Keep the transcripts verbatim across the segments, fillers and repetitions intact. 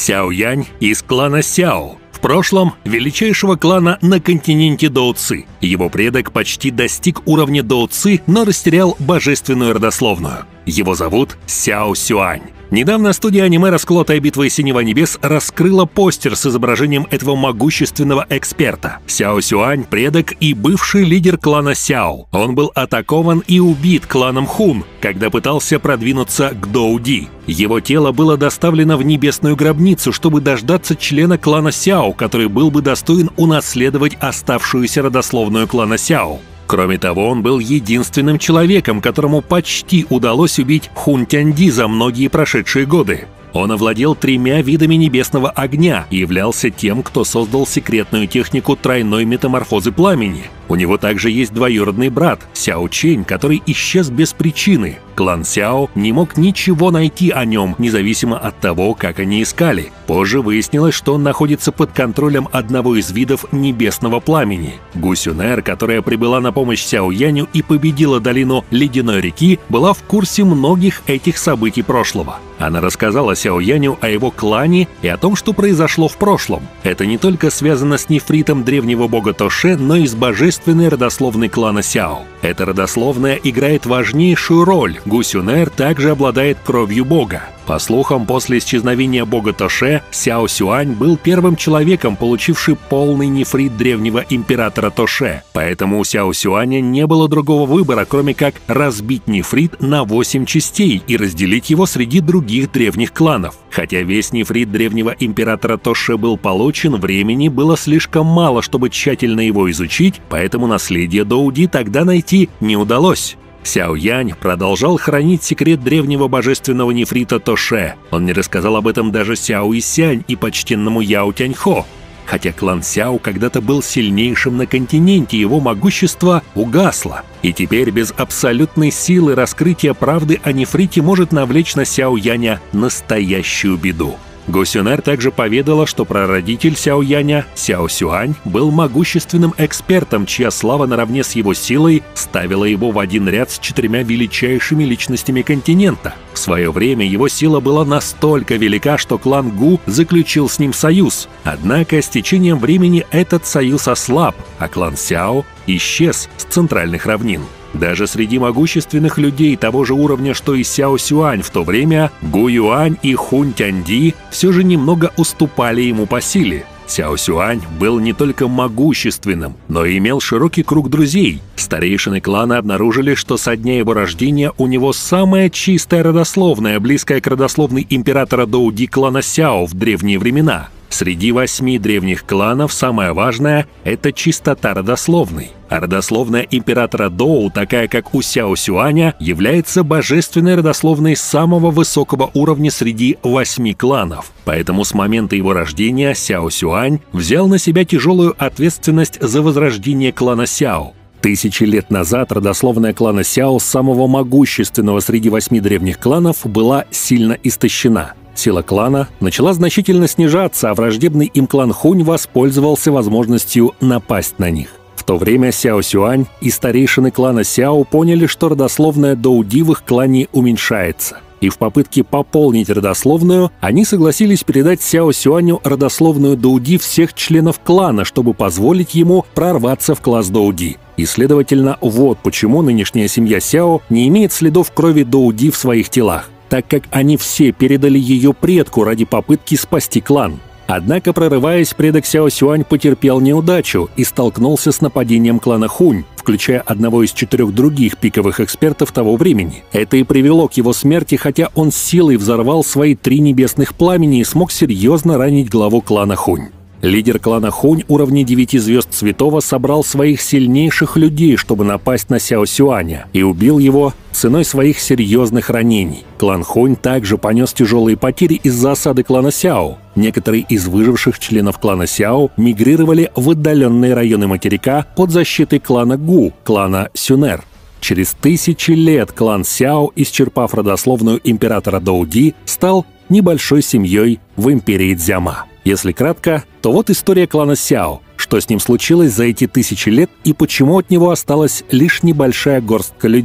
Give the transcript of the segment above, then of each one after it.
Сяо Янь из клана Сяо. В прошлом величайшего клана на континенте Доуци. Его предок почти достиг уровня Доуци, но растерял божественную родословную. Его зовут Сяо Сюань. Недавно студия аниме «Расколотая битва Синего небес» раскрыла постер с изображением этого могущественного эксперта. Сяо Сюань – предок и бывший лидер клана Сяо. Он был атакован и убит кланом Хун, когда пытался продвинуться к Доуди. Его тело было доставлено в небесную гробницу, чтобы дождаться члена клана Сяо, который был бы достоин унаследовать оставшуюся родословную клана Сяо. Кроме того, он был единственным человеком, которому почти удалось убить Хун Тяньди за многие прошедшие годы. Он овладел тремя видами небесного огня и являлся тем, кто создал секретную технику тройной метаморфозы пламени. У него также есть двоюродный брат, Сяо Чэнь, который исчез без причины. Клан Сяо не мог ничего найти о нем, независимо от того, как они искали. Позже выяснилось, что он находится под контролем одного из видов небесного пламени. Гу Сюнер, которая прибыла на помощь Сяо Яню и победила долину Ледяной реки, была в курсе многих этих событий прошлого. Она рассказала Сяо Яню о его клане и о том, что произошло в прошлом. Это не только связано с нефритом древнего бога Тоше, но и с божественной родословной клана Сяо. Эта родословная играет важнейшую роль. Гу Сюнер также обладает кровью бога. По слухам, после исчезновения бога Тоше, Сяо Сюань был первым человеком, получивший полный нефрит древнего императора Тоше. Поэтому у Сяо Сюаня не было другого выбора, кроме как разбить нефрит на восемь частей и разделить его среди других древних кланов. Хотя весь нефрит древнего императора Тоше был получен, времени было слишком мало, чтобы тщательно его изучить, поэтому наследие Доуди тогда найти не удалось. Сяо Янь продолжал хранить секрет древнего божественного нефрита Тоше. Он не рассказал об этом даже Сяо Исянь и почтенному Яо Тяньхо. Хотя клан Сяо когда-то был сильнейшим на континенте, его могущество угасло. И теперь без абсолютной силы раскрытие правды о нефрите может навлечь на Сяо Яня настоящую беду. Гу Сюнер также поведала, что прародитель Сяо Яня, Сяо Сюань, был могущественным экспертом, чья слава наравне с его силой ставила его в один ряд с четырьмя величайшими личностями континента. В свое время его сила была настолько велика, что клан Гу заключил с ним союз. Однако с течением времени этот союз ослаб, а клан Сяо исчез с центральных равнин. Даже среди могущественных людей того же уровня, что и Сяо Сюань в то время, Гу Юань и Хун Тяньди все же немного уступали ему по силе. Сяо Сюань был не только могущественным, но и имел широкий круг друзей. Старейшины клана обнаружили, что со дня его рождения у него самая чистая родословная, близкая к родословной императора Доуди клана Сяо в древние времена. Среди восьми древних кланов самое важное – это чистота родословной. А родословная императора Доу, такая как у Сяо Сюаня, является божественной родословной самого высокого уровня среди восьми кланов. Поэтому с момента его рождения Сяо Сюань взял на себя тяжелую ответственность за возрождение клана Сяо. Тысячи лет назад родословная клана Сяо, самого могущественного среди восьми древних кланов, была сильно истощена. Сила клана начала значительно снижаться, а враждебный им клан Хунь воспользовался возможностью напасть на них. В то время Сяо Сюань и старейшины клана Сяо поняли, что родословная Доуди в их клане уменьшается. И в попытке пополнить родословную, они согласились передать Сяо Сюаню родословную Доуди всех членов клана, чтобы позволить ему прорваться в класс Доуди. И, следовательно, вот почему нынешняя семья Сяо не имеет следов крови Доуди в своих телах, так как они все передали ее предку ради попытки спасти клан. Однако, прорываясь, предок Сяо Сюань потерпел неудачу и столкнулся с нападением клана Хунь, включая одного из четырех других пиковых экспертов того времени. Это и привело к его смерти, хотя он силой взорвал свои три небесных пламени и смог серьезно ранить главу клана Хунь. Лидер клана Хунь уровня девяти звезд Святого собрал своих сильнейших людей, чтобы напасть на Сяо Сюаня, и убил его ценой своих серьезных ранений. Клан Хунь также понес тяжелые потери из-за осады клана Сяо. Некоторые из выживших членов клана Сяо мигрировали в отдаленные районы материка под защитой клана Гу, клана Сюнер. Через тысячи лет клан Сяо, исчерпав родословную императора Доуди, стал небольшой семьей в империи Цзяма. Если кратко, то вот история клана Сяо, что с ним случилось за эти тысячи лет и почему от него осталась лишь небольшая горстка людей.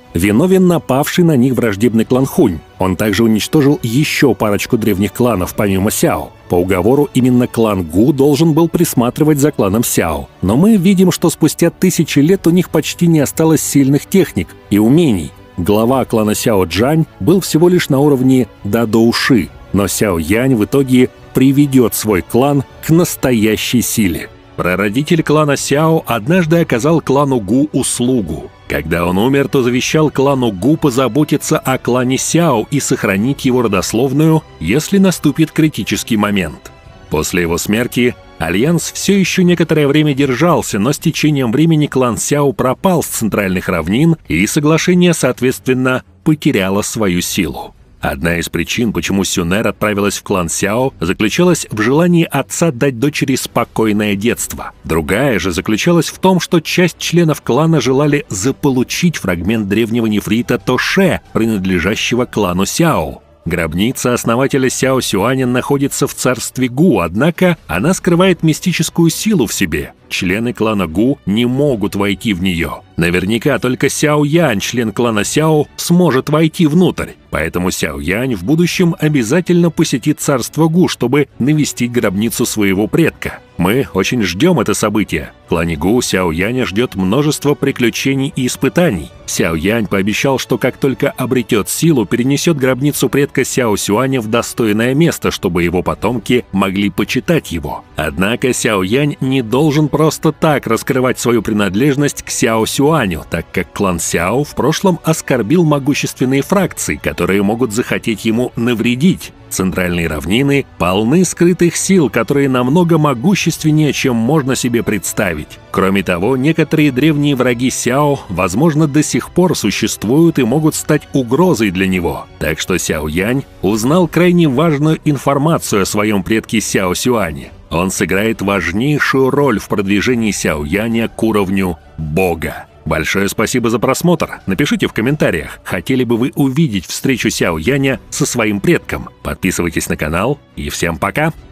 виновен напавший на них враждебный клан Хунь. Он также уничтожил еще парочку древних кланов помимо Сяо. По уговору именно клан Гу должен был присматривать за кланом Сяо. Но мы видим, что спустя тысячи лет у них почти не осталось сильных техник и умений. Глава клана Сяо Джань был всего лишь на уровне Дадоуши, но Сяо Янь в итоге приведет свой клан к настоящей силе. Прародитель клана Сяо однажды оказал клану Гу услугу. Когда он умер, то завещал клану Гу позаботиться о клане Сяо и сохранить его родословную, если наступит критический момент. После его смерти альянс все еще некоторое время держался, но с течением времени клан Сяо пропал с центральных равнин, и соглашение, соответственно, потеряло свою силу. Одна из причин, почему Сюнер отправилась в клан Сяо, заключалась в желании отца дать дочери спокойное детство. Другая же заключалась в том, что часть членов клана желали заполучить фрагмент древнего нефрита Тоше, принадлежащего клану Сяо. Гробница основателя Сяо Сюаня находится в царстве Гу, однако она скрывает мистическую силу в себе. Члены клана Гу не могут войти в нее. Наверняка только Сяо Янь, член клана Сяо, сможет войти внутрь. Поэтому Сяо Янь в будущем обязательно посетит царство Гу, чтобы навестить гробницу своего предка. Мы очень ждем это событие. В клане Гу Сяо Яня ждет множество приключений и испытаний. Сяо Янь пообещал, что как только обретет силу, перенесет гробницу предка Сяо Сюаня в достойное место, чтобы его потомки могли почитать его. Однако Сяо Янь не должен просто так раскрывать свою принадлежность к Сяо Сюаню, так как клан Сяо в прошлом оскорбил могущественные фракции, которые могут захотеть ему навредить. Центральные равнины полны скрытых сил, которые намного могущественнее, чем можно себе представить. Кроме того, некоторые древние враги Сяо, возможно, до сих пор существуют и могут стать угрозой для него. Так что Сяо Янь узнал крайне важную информацию о своем предке Сяо Сюане. Он сыграет важнейшую роль в продвижении Сяо Яня к уровню Бога. Большое спасибо за просмотр. Напишите в комментариях, хотели бы вы увидеть встречу Сяо Яня со своим предком. Подписывайтесь на канал и всем пока!